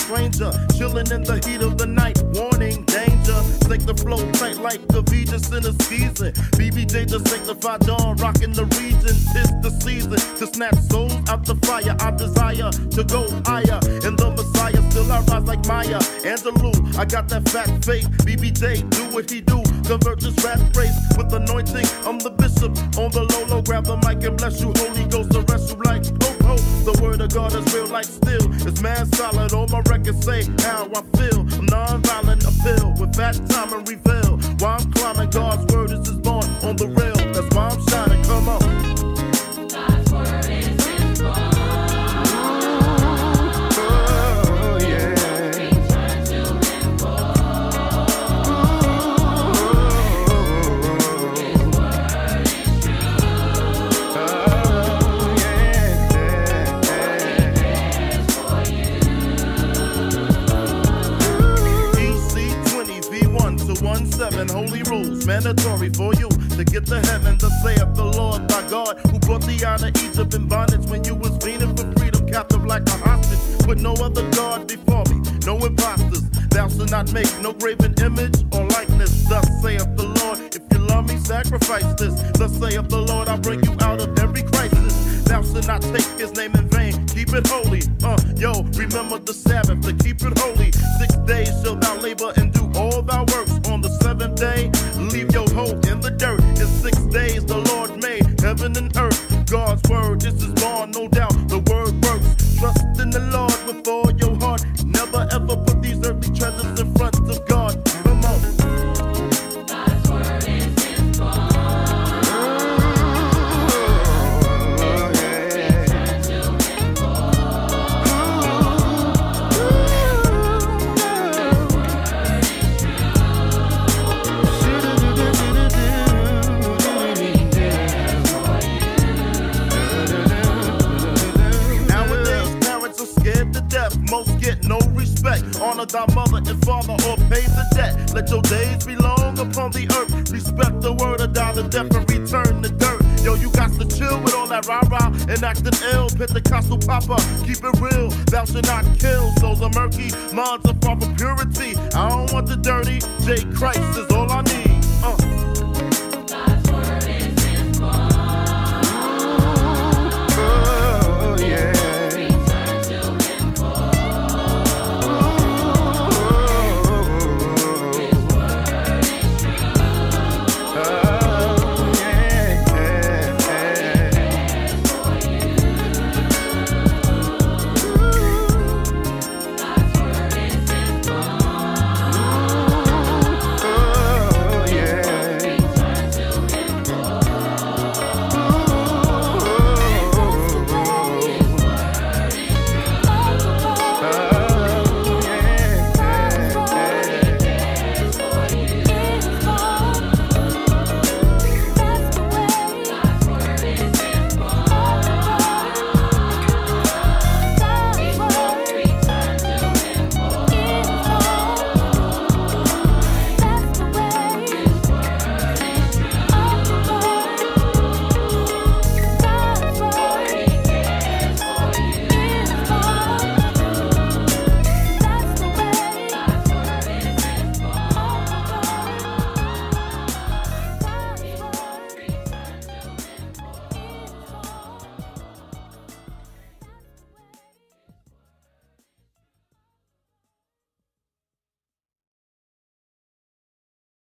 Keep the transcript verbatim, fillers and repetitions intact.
stranger, chilling in the heat of the night. Warning, danger. Take the flow tight like the Venus in the season. B B J the sanctified dawn, rocking the region. Tis the season to snatch souls out the fire. I desire to go higher in the Messiah. Still I rise like Maya Angelou. I got that fat faith. B B J do what he do. Convert this rat race with anointing. I'm the bishop on the low low. Grab the mic and bless you. Holy Ghost arrest you like oh oh. The word of God is real like steel. It's man solid. All my records say how I feel. I'm non-violent appeal with fat time and reveal. While I'm climbing, God's word is just born on the rail. That's why I'm shining. Come on. God's word is his born. Oh, yeah. Return to him for. His word is true. Oh, yeah. He cares for you. E C twenty V one to one seven, holy rules, mandatory for you to get to heaven. Thus saith the Lord thy God, who brought thee out of Egypt in bondage when you was fiending for freedom, captive like a hostage, with no other God before me, no imposters. Thou shalt not make no graven image or likeness. Thus saith the Lord, if you love me, sacrifice this. Thus saith the Lord, I'll bring you out of every crisis. Thou shalt not take his name in vain, keep it holy. Uh, yo, remember the Sabbath to keep it holy. Six days shalt thou labor and do all thy works. On the seventh day, leave your hope in the dirt. In six days the Lord made heaven and earth. God's word, this is born, no doubt, the word works. Trust in the Lord with all your heart. Never ever put these earthly treasures in front of God. Come on. God's word is his born. Return to him for. Nowadays, parents are scared to death. Most get no respect. Honor thy mother and father or pay the debt. Let your days be long upon the earth. Respect the word or die the death and return the dirt. Yo, you got to chill with all that rah-rah and acting ill. Pentecostal papa, keep it real. Thou shalt not kill. Souls are murky, minds are far from purity. I don't want the dirty. J. Christ is all I need. Uh.